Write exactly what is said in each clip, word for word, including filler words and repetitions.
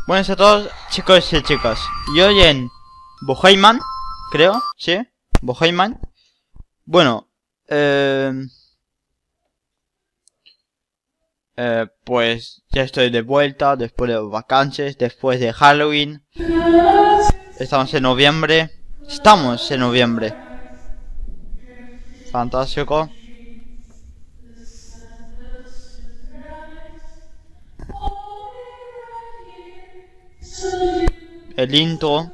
Buenas a todos, chicos y chicas. Y hoy en Boheiman, creo, sí, Boheiman. Bueno, eh, eh, pues ya estoy de vuelta después de vacaciones, después de Halloween. Estamos en noviembre. Estamos en noviembre. Fantástico. El intro.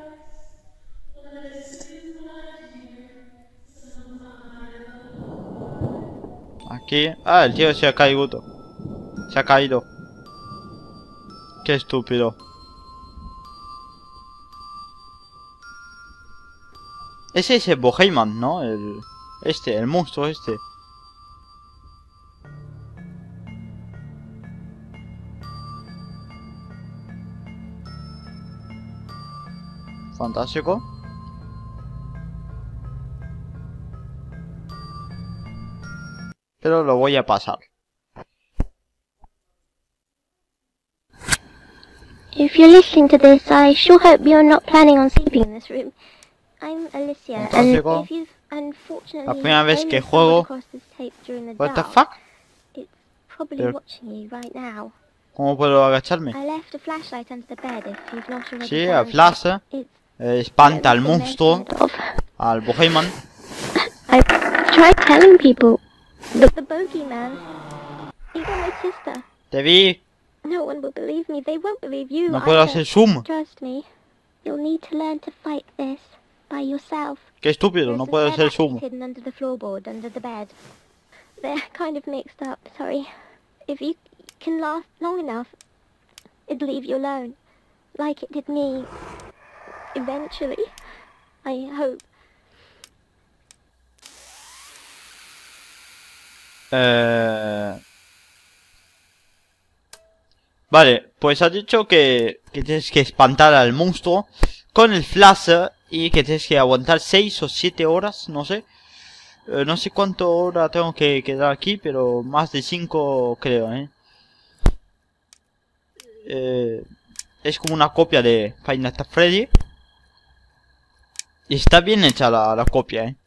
Aquí. Ah, el tío se ha caído. Se ha caído. Qué estúpido. Ese es el Boheiman, ¿no? El... Este, el monstruo este. Fantástico. Pero lo voy a pasar. If you're listening to this, I sure hope you're not planning on sleeping in this room. I'm Alicia, and if you've unfortunately La primera vez que only juego. stumbled across this tape during the What the dark, fuck? it's probably Pero- watching you right now. ¿Cómo puedo agacharme? I left a flashlight under the bed if you've not already Sí, found el flash. it. It's Eh, espanta al the only monstruo. method of- Al Boheiman. I've tried telling people. The, the bogeyman. Even my sister. Te vi. No one will believe me. They won't believe you. No puedo either. hacer zoom. Trust me. You'll need to learn to fight this by yourself. Qué estúpido, There's no a puedo spare hacer zoom. battery hidden under the floorboard, under the bed. They're kind of mixed up, sorry. If you can last long enough, it'd leave you alone. Like it did me. Eventually. I hope. Eh... Vale, pues ha dicho que, que tienes que espantar al monstruo con el flash y que tienes que aguantar seis o siete horas, no sé. Eh, no sé cuánto hora tengo que quedar aquí, pero más de cinco creo, ¿eh? Eh, es como una copia de Five Nights at Freddy. Y está bien hecha la, la copia, ¿eh?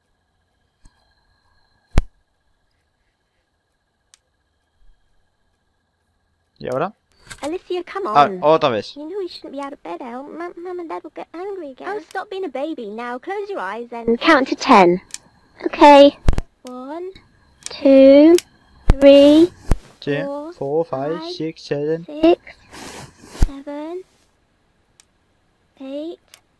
¿Y ahora? Alicia, come Ah, on. otra vez. You know you shouldn't be out of bed, El. Mum, Mum and Dad will get angry again. Oh, stop being a baby. Now close your eyes and count to ten. Okay. One, two, three, Sí. Four, Four, five, five, six, seven. six, seven, eight,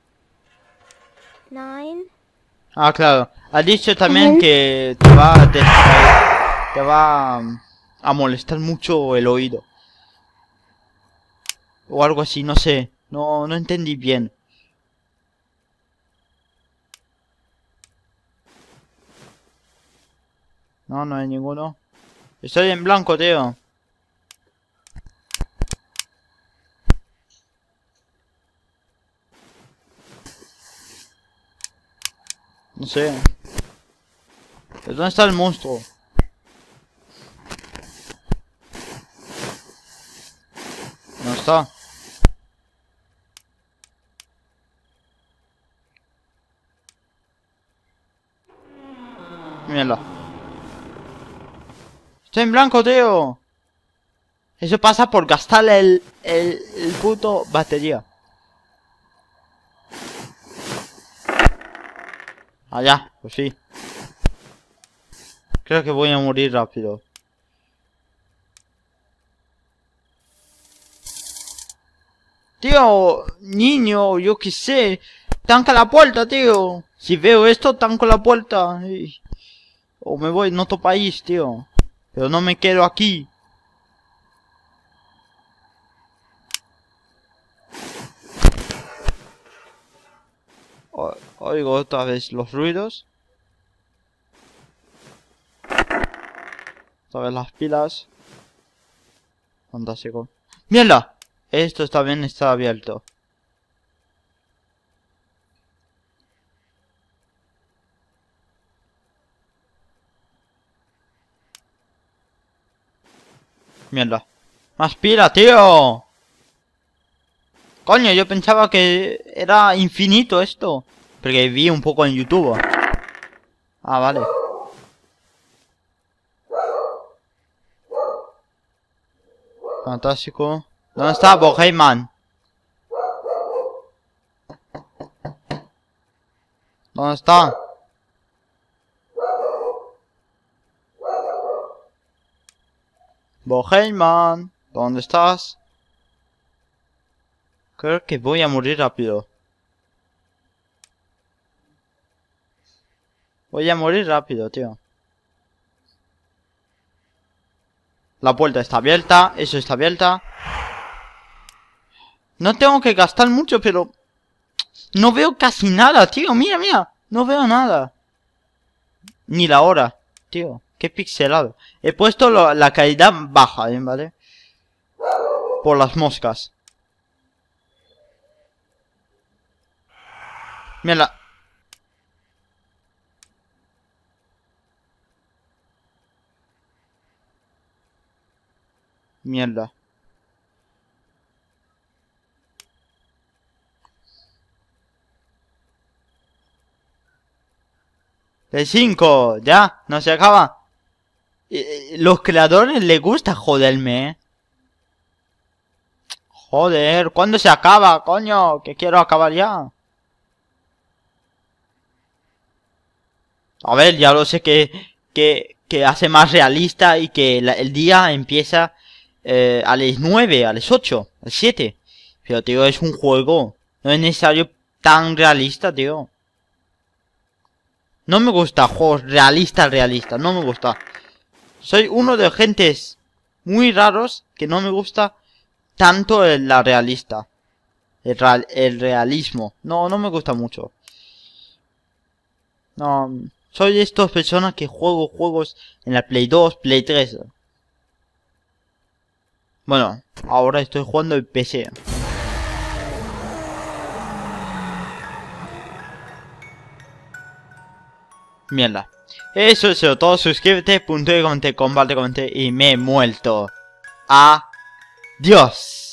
nine. Ah, claro. Ha dicho también que te va a distraer, te va a, a molestar mucho el oído. O algo así, no sé. No, no entendí bien. No, no hay ninguno. Estoy en blanco, tío. No sé. ¿De dónde está el monstruo? No está. Mírala. Estoy en blanco, tío. Eso pasa por gastar el, el, el puto batería. Allá, pues sí. Creo que voy a morir rápido. Tío, niño, yo qué sé. Tanca la puerta, tío. Si veo esto, tanco la puerta. Y... O me voy en otro país, tío. Pero no me quedo aquí. O- Oigo otra vez los ruidos. Otra vez las pilas. Fantástico. ¡Mierda! Esto también está abierto. Mierda. ¡Más pila, tío! Coño, yo pensaba que era infinito esto. Porque vi un poco en YouTube. Ah, vale. Fantástico. ¿Dónde está Boheyman? ¿Dónde está? Boheyman, ¿dónde estás? Creo que voy a morir rápido. Voy a morir rápido, tío. La puerta está abierta, eso está abierta. No tengo que gastar mucho, pero... no veo casi nada, tío. Mira, mira. No veo nada. Ni la hora, tío. Qué pixelado. He puesto lo, la calidad baja, ¿eh? ¿Vale? Por las moscas. Mira. Mierda. De cinco, ya, no se acaba. Eh, los creadores les gusta joderme, eh. Joder, ¿cuándo se acaba, coño? Que quiero acabar ya. A ver, ya lo sé que, que, que hace más realista y que la, el día empieza eh, a las nueve, a las ocho, a las siete. Pero, tío, es un juego. No es necesario tan realista, tío. No me gusta juegos realistas, realistas. No me gusta. Soy uno de gentes muy raros que no me gusta tanto el, la realista. El, real, el realismo. No, no me gusta mucho. No, soy de estas personas que juego juegos en la Play dos, Play tres. Bueno, ahora estoy jugando en P C. Mierda. Eso es todo. Suscríbete, punto y comenté, comparte, comenté y me he muerto. Adiós.